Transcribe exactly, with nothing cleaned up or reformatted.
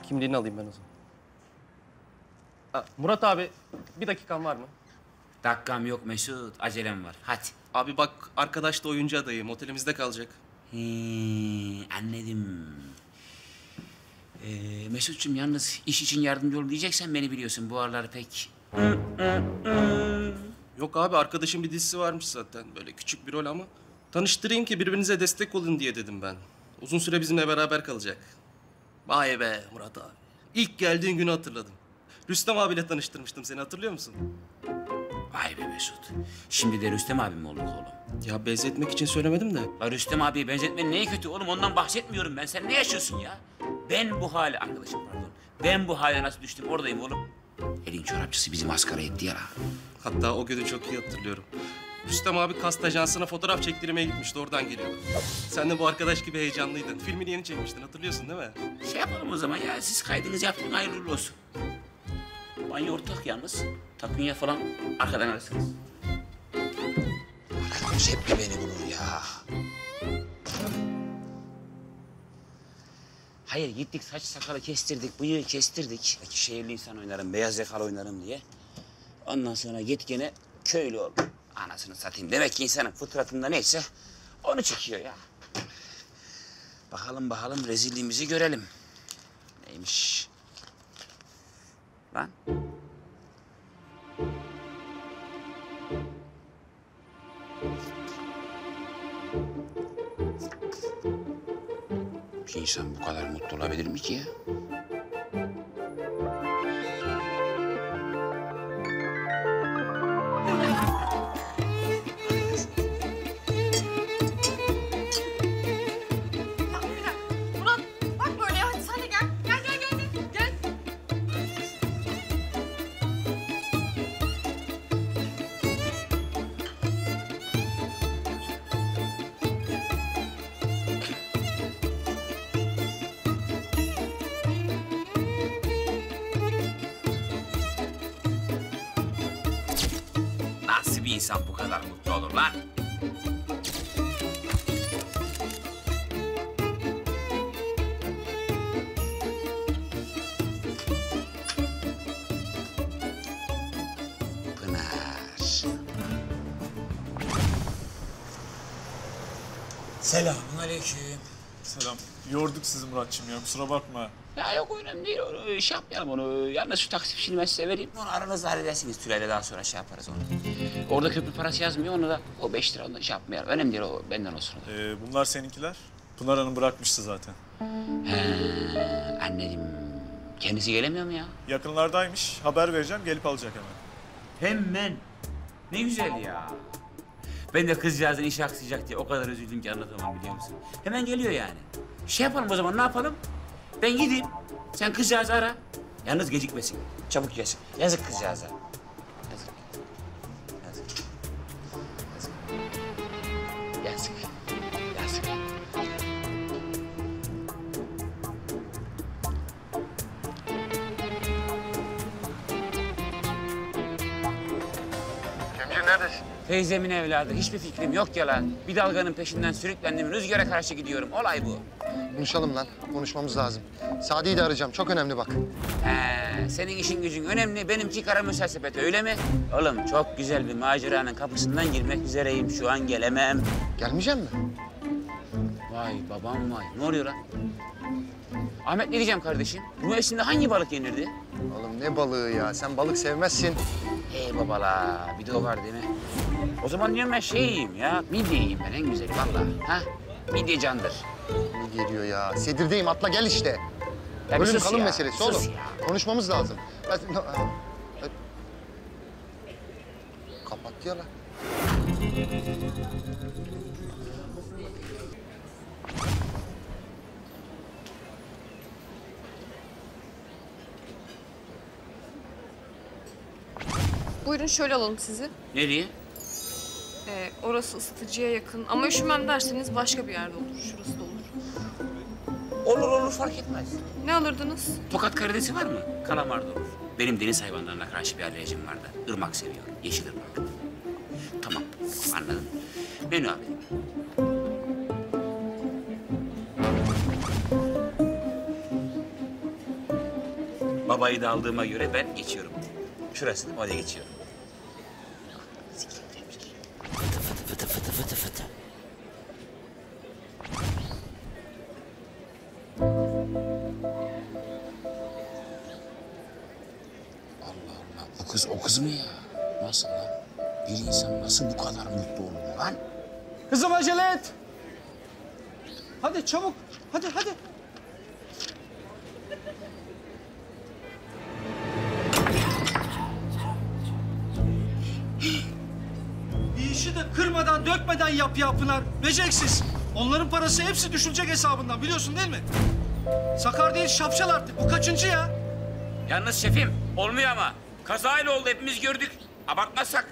Kimliğini alayım ben o zaman. Ha, Murat abi, bir dakikan var mı? Dakikam yok Mesut, acelem var. Hadi. Abi bak, arkadaş da oyuncu adayım. Otelimizde kalacak. He, anladım. Ee, Mesut'cum yalnız iş için yardımcı ol diyeceksen beni biliyorsun. Bu aralar pek... Yok abi, arkadaşın bir dizisi varmış zaten. Böyle küçük bir rol ama. Tanıştırayım ki birbirinize destek olun diye dedim ben. Uzun süre bizimle beraber kalacak. Vay be Murat abi. İlk geldiğin günü hatırladım. Rüstem abiyle tanıştırmıştım seni, hatırlıyor musun? Vay be Mesut. Şimdi de Rüstem abim mi olduk oğlum? Ya benzetmek için söylemedim de. La Rüstem abiye benzetmenin neyi kötü oğlum? Ondan bahsetmiyorum ben. Sen ne yaşıyorsun ya? Ben bu hale, arkadaşım pardon. Ben bu hale nasıl düştüm oradayım oğlum. Elin çorapçısı bizi maskara etti ya. Hatta o günü çok iyi hatırlıyorum. Rüstem abi kast ajansına fotoğraf çektirmeye gitmişti, oradan geliyordu. Sen de bu arkadaş gibi heyecanlıydın. Filmini yeni çekmiştin, hatırlıyorsun değil mi? Şey yapalım o zaman ya, siz kaydınızı yapın, hayırlı olsun. Banyo ortak yalnız. Takunya falan arkadan alırsınız. Arkadaş hep bir beni bulur ya. Hayır, gittik saç sakalı kestirdik, bıyığı kestirdik. Belki şehirli insan oynarım, beyaz yakalı oynarım diye. Ondan sonra git gene köylü ol. Anasını satayım. Demek ki insanın fıtratında neyse onu çekiyor ya. Bakalım bakalım rezilliğimizi görelim. Neymiş? Lan. Bir insan bu kadar mutlu olabilir mi ki ya? Nasıl bir insan bu kadar mutlu olur lan? Pınar. Selamun aleyküm. Selam. Yorduk sizi Muratçım ya, kusura bakma. Ya yok önemli değil, onu şey yapmayalım onu. Yalnız şu taksi fişini ben size vereyim. Onu aranızda halledersiniz Tülay'la, daha sonra şey yaparız onu. Orada köprü parası yazmıyor, onu da o beş lira ondan şey yapmayalım. Önemli değil, o benden olsun. Ee, bunlar seninkiler. Pınar Hanım bırakmıştı zaten. He, anladım. Kendisi gelemiyor mu ya? Yakınlardaymış, haber vereceğim, gelip alacak hemen. Hemen. Ne güzel ya. Ben de kızcağızın işi aksayacak diye o kadar üzüldüm ki anlatamam, biliyor musun? Hemen geliyor yani. Şey yapalım o zaman, ne yapalım? Ben gideyim, sen kızcağızı ara. Yalnız gecikmesin, çabuk gelsin. Yazık kızcağıza. Yazık. Yazık. Yazık. Yazık. Yazık. Cemciğim neredesin? Teyzemin evladı, hiçbir fikrim yok ya lan. Bir dalganın peşinden sürüklendim, rüzgara karşı gidiyorum. Olay bu. Konuşalım lan. Konuşmamız lazım. Sadi'yi de arayacağım. Çok önemli bak. He, senin işin gücün önemli, benimki kara müselsepet, öyle mi? Oğlum çok güzel bir maceranın kapısından girmek üzereyim. Şu an gelemem. Gelmeyecek mi? Vay babam vay. Ne oluyor lan? Ahmet, ne diyeceğim kardeşim? Bu mevsimde hangi balık yenirdi? Oğlum ne balığı ya? Sen balık sevmezsin. Hey babala, bir de o var değil mi? O zaman diyorum ben şey yiyeyim ya, midye yiyeyim ben en güzeli vallahi. Ha? Midye candır. Ne geliyor ya? Sedirdeyim. Atla gel işte. Ya bir Ölüm sus kalım ya, meselesi sus oğlum. ya. Konuşmamız lazım. Ben... Kapattı ya lan. Buyurun şöyle alalım sizi. Nereye? Ee, orası ısıtıcıya yakın ama üşümem derseniz başka bir yerde olur. Şurası da olur. Olur olur, fark etmez. Ne alırdınız? Tokat karidesi var mı? Kalamar da olur. Benim deniz hayvanlarına karşı bir alerjim vardı. Irmak seviyorum, yeşil ırmak. Tamam, anladım. Menü abi. Babayı da aldığıma göre ben geçiyorum. Şurası, oraya geçiyorum. Fıtı fıtı fıtı fıtı fıtı fıtı. Allah Allah, bu kız o kız mı ya? Nasıl lan? Bir insan nasıl bu kadar mutlu olur lan? Kızım acele et. Hadi çabuk. Hadi hadi. Bir işi de kırmadan, dökmeden yap ya Pınar. Beceriksiz. Onların parası hepsi düşülecek hesabından biliyorsun değil mi? Sakar değil şapşal artık. Bu kaçıncı ya? Yalnız şefim, olmuyor ama. Kazayla oldu, hepimiz gördük. Abartmazsak.